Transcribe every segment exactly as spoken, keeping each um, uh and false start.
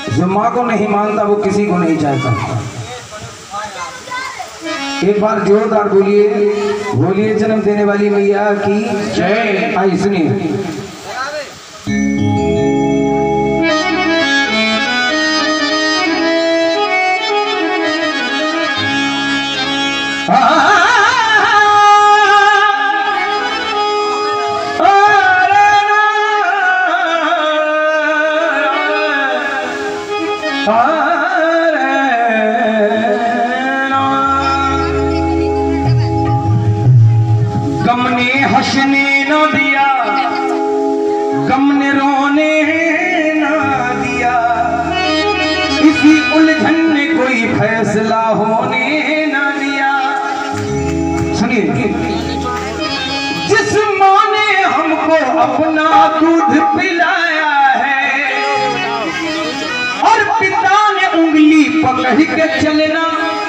जो माँ को नहीं मानता वो किसी को नहीं चाहता। एक बार जोरदार बोलिए, बोलिए जन्म देने वाली मैया की जय। आई सुनिए। गम ने हंसने न दिया, गम ने रोने न दिया, इसी उलझन ने कोई फैसला होने न दिया। सुनिए, जिस माँ ने हमको अपना दूध पिलाया है और पिता ने उंगली पकड़ के चलना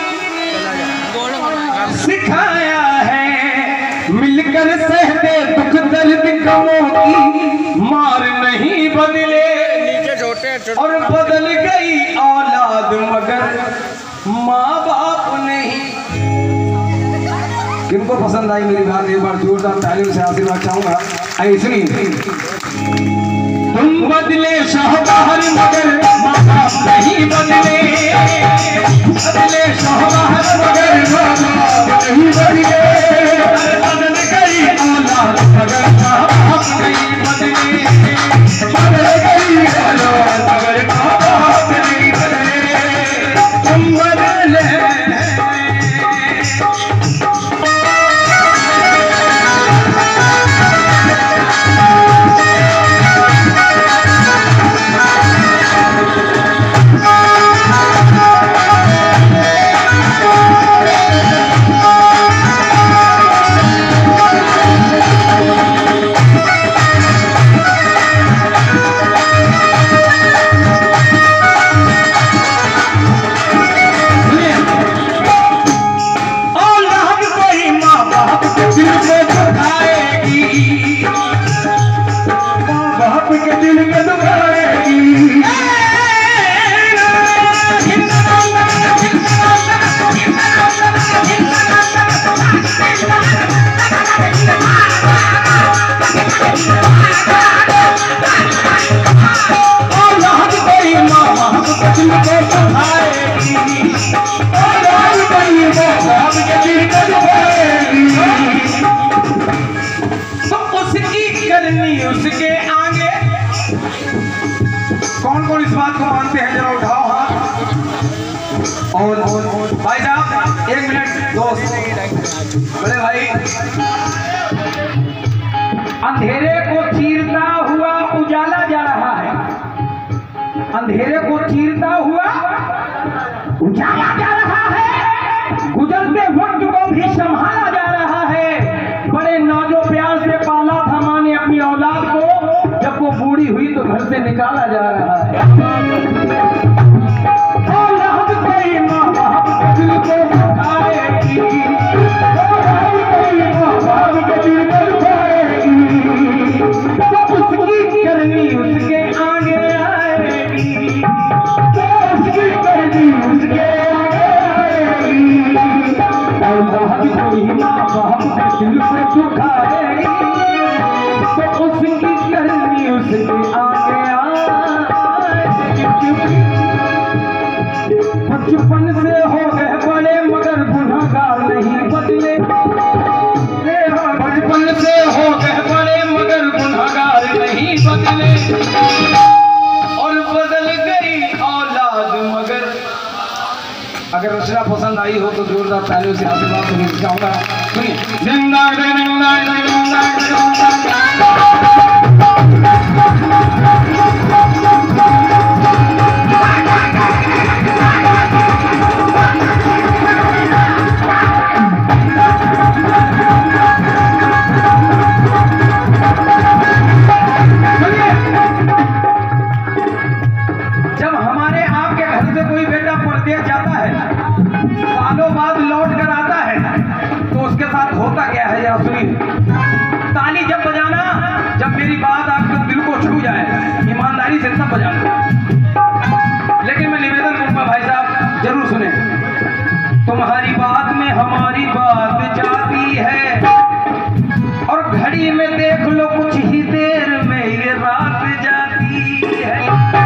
सिखाया है, मिलकर सहते दुख दर्द गमों की मार नहीं बदले और बदल गई औलाद मगर माँ बाप नहीं। किनको पसंद आई मेरी बात? एक बार जोरदार तालियों से आशीर्वाद चाहूंगा। ऐसी तुम बदले शाहबाहर मगर माँ बाप नहीं बदले, बदले शाहबाहर मगर माँ बाप नहीं बदले, बदल गई औलाद मगर माँ बाप नहीं बदले, बदल गई औलाद मगर माँ बाप नहीं बदले। तुम बदले उसके आगे कौन कौन इस बात को मानते हैं? जरा उठाओ हाथ। और, और, और भाई साहब एक मिनट दोस्त, बड़े भाई, अंधेरे को चीरता हुआ उजाला जा रहा है, अंधेरे को चीरता हुआ उजाला जा रहा है, गुजरते वक्त को भी संभाला जा रहा है। बड़े नाजो प्यार से पाला था माँ ने अपनी औलाद को, जब वो बूढ़ी हुई तो घर से निकाला जा रहा है। औलाद कोई माँ बाप के दिल को दुखाएगी, औलाद कोई माँ बाप के दिल को दुखाएगी, तो उसकी करनी उसके आगे आएगी, तो उसकी करनी उसके आगे आएगी। औलाद कोई माँ बाप के दिल को दुखाएगी, तो उसकी करनी उसके आगे आएगी। बचपन से हो गए बड़े मगर गुनहगार नहीं बदले, बचपन से हो गए बड़े मगर गुनहगार नहीं बदले, और बदल गई औलाद मगर। अगर रचना पसंद आई हो तो जोरदार तालियों से आशीर्वाद सुनिए चाहूंगा। सुनिए, जिंदा जिंदा सालों बाद लौट कर आता है तो उसके साथ होता क्या है जरा सुनिए। ताली जब बजाना, जब मेरी बात आपके दिल को छू जाए, ईमानदारी से सब बजाना। तुम्हारी बात में हमारी बात जाती है, और घड़ी में देख लो कुछ ही देर में ये रात जाती है।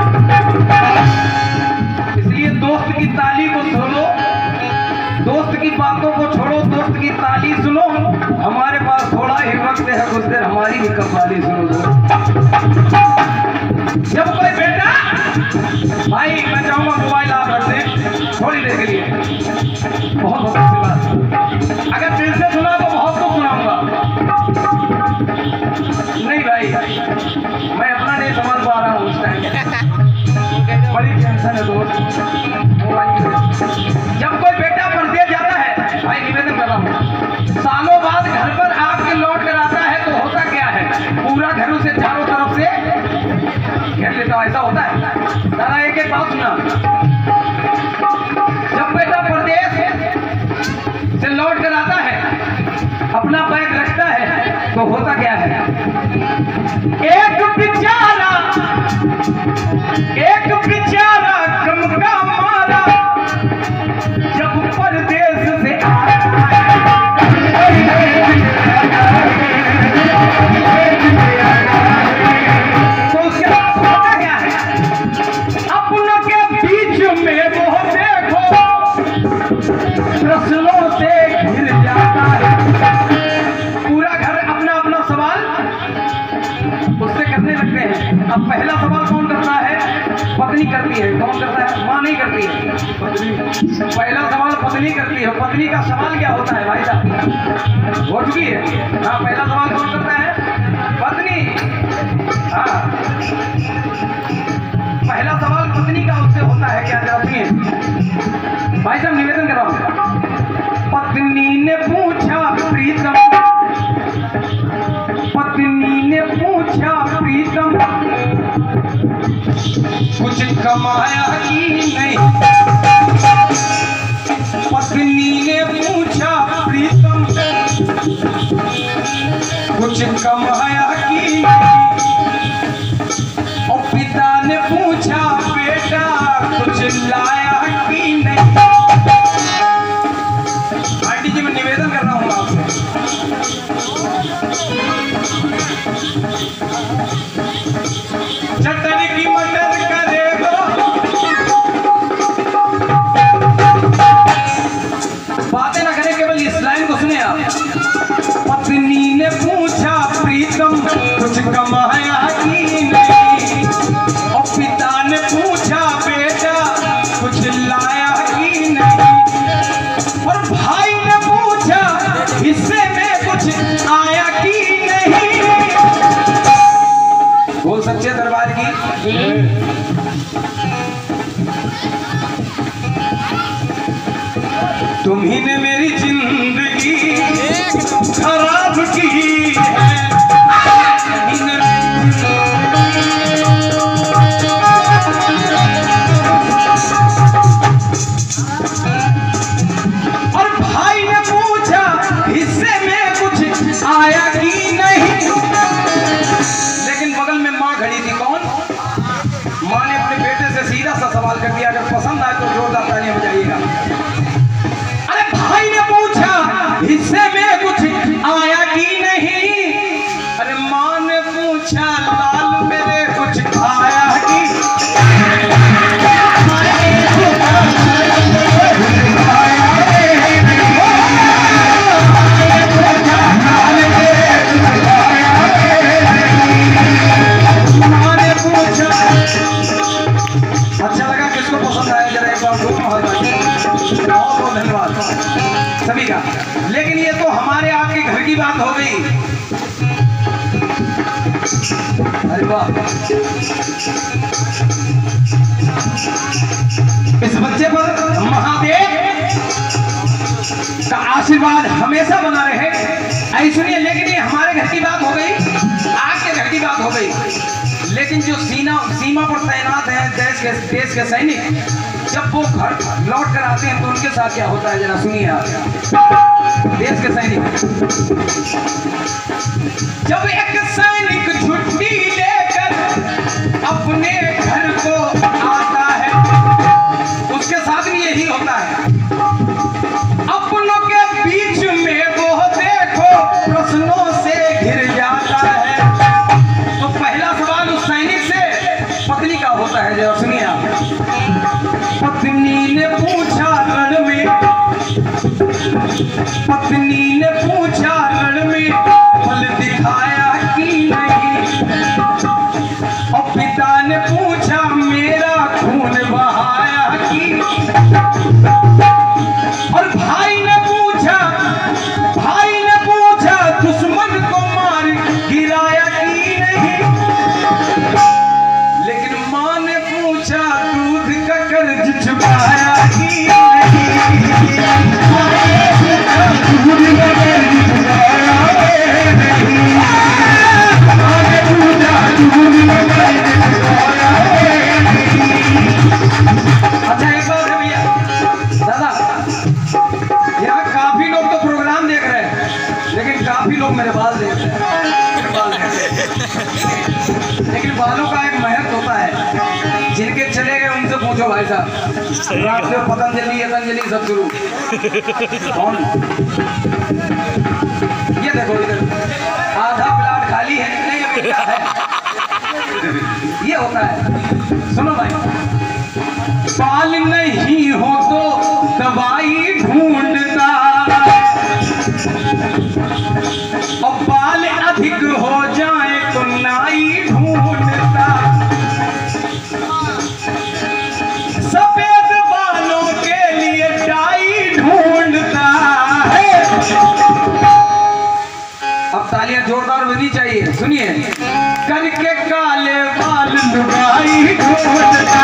इसलिए दोस्त की ताली को छोड़ो, दोस्त की बातों को छोड़ो, दोस्त की ताली सुनो। हमारे पास थोड़ा ही वक्त है, कुछ देर हमारी भी कव्वाली सुनो दो। जब कोई बेटा, भाई मैं चाहूंगा मोबाइल आप रख दें थोड़ी देर के लिए, बहुत बहुत अच्छी बात। अगर दिल से सुना तो बहुत कुछ सुनाऊंगा, नहीं भाई मैं अपना नहीं समझ पा रहा हूँ उस टाइम, बड़ी टेंशन है दोस्त। जब कोई बेटा परदेश जाता है, भाई निवेदन कर रहा हूँ, सालों बाद घर पर आपके लौट कर आता है तो होता क्या है, पूरा घर उसे चारों तरफ से घेर लेता। ऐसा होता है दादा, एक एक बात सुना। जब बेटा परदेश से लौट कर आता है, अपना बैग रखता है तो होता क्या है, एक बेचारा एक बेचारा गम का मारा जब परदेश से आता तो उसके बाद होता क्या है, अपनों के बीच में वो देखो प्रश्नों से घिर जाता है। पूरा घर अपना अपना सवाल उससे करने लगते हैं। अब पहला सवाल कौन करता है, पत्नी करती है। कौन करता है, माँ नहीं करती है, पत्नी। पहला सवाल पत्नी करती है। पत्नी का सवाल क्या होता है भाई साहब, हो चुकी है। हाँ, पहला सवाल कौन करता है, पत्नी। हाँ, पहला सवाल पत्नी का उससे होता है क्या, जरा सुनिए भाई साहब, निवेदन कर रहा हूँ। पत्नी ने पूछा प्रीतम, पत्नी ने पूछा प्रीतम, कुछ कमाया कि नहीं। पत्नी ने पूछा प्रीतम, कुछ कमाया कि नहीं। और पिता ने पूछा बेटा कुछ लाया कि नहीं। आंटी जी मैं निवेदन कर रहा हूँ आपसे, चटनी की मदद करेगा, बातें ना करें, केवल इस लाइन को सुने आप। पत्नी ने पूछा प्रीतम कुछ कमाया कि नहीं, और पिता ने पूछा बेटा कुछ लाया कि नहीं, और भाई ने पूछा हिस्से में कुछ आया कि नहीं। बोल सच्चे दरबार की। तुम्ही ने मेरी जिंदगी खराब की है। और भाई ने पूछा हिस्से में कुछ आया कि नहीं। लेकिन बगल में माँ खड़ी थी। कौन? माँ ने अपने बेटे से सीधा सा सवाल कर दिया, अगर पसंद आए तो जोरदार तालियां बजाइएगा। अरे भाई ने पूछा हिस्से में कुछ आया कि नहीं। अरे माँ ने पूछा लाल मेरे कुछ आया कि अच्छा लगा, किसको पसंद आया जरा एक बार बहुत बहुत धन्यवाद सभी का। लेकिन ये तो हमारे आपके घर की बात हो गई। अरे वाह, इस बच्चे पर महादेव का आशीर्वाद हमेशा बना रहे। ऐसी सुनिए, लेकिन ये हमारे घर की बात हो गई, आपके घर की बात हो गई। लेकिन जो सीमा सीमा पर तैनात हैं देश के देश के सैनिक, जब वो घर लौट कर आते हैं तो उनके साथ क्या होता है, जरा सुनिए आप। देश के सैनिक, जब एक सैनिक छुट्टी लेकर अपने घर को आता है, उसके साथ भी यही होता है। पत्नी ने पूछा रण में, पत्नी ने पूछा रण में बल दिखाया कि नहीं। और पिता ने पूछा मेरा खून बहाया कि। और भाई ने पूछा, भाई ने पूछा दुश्मन को मार गिराया कि नहीं। लेकिन माँ ने पूछा दूध का कर्ज चुकाया कि नहीं। दूध का कर्ज चुकाया नहीं। माँ ने पूछा दूध का कर्ज चुकाया नहीं। अच्छा एक बात है भैया दादा, यहाँ काफी लोग तो प्रोग्राम देख रहे हैं, लेकिन काफी लोग मेरे बाल देख रहे हैं, मेरे बाल देख रहे हैं। लेकिन बालों का एक महत्व होता है, जिनके चले गए उनसे पूछो भाई साहब। रामदेव, पतंजलि, पतंजलि सब शुरू। कौन? ये देखो इधर आधा प्लाट खाली है, नहीं अभी क्या है। ये होता है। सुनो भाई, बाल नहीं हो तो दवाई ढूंढता, और बाल अधिक हो जाए तो नाई ढूंढता। सफेद बालों के लिए डाई ढूंढता है। अब तालियां जोरदार बजनी चाहिए, सुनिए। करके काले बाल लुगाई ढूंढता,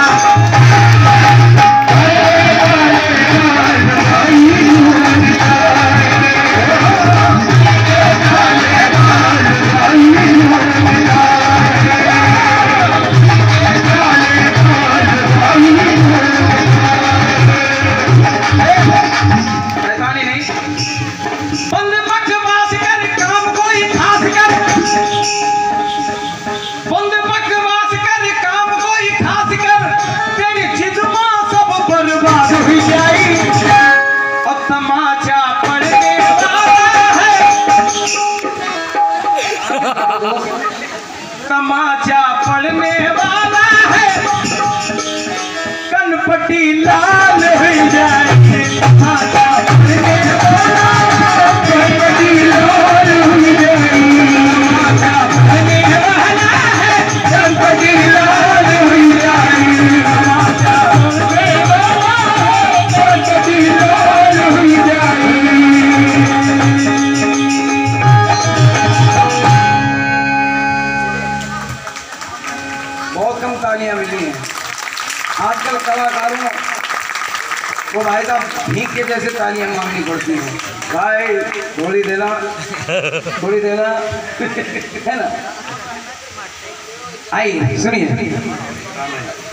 तमाचा पड़ने वाला है, कनपट्टी लाल हो जाएगी। तमाचा पड़ने वाला है, कनपट्टी लाल हो जाएगी। तमाचा पड़ने वाला है, कनपट्टी लाल हो जाएगी। तमाचा पड़ने वाला है, कनपट्टी लाल हो जाएगी। बहुत कम तालियां मिली हैं आजकल कलाकारों को। भाई साहब भीख के जैसे तालियां मांगनी पड़ती हैं। भाई थोड़ी देना, थोड़ी देना है ना। आइए सुनिए।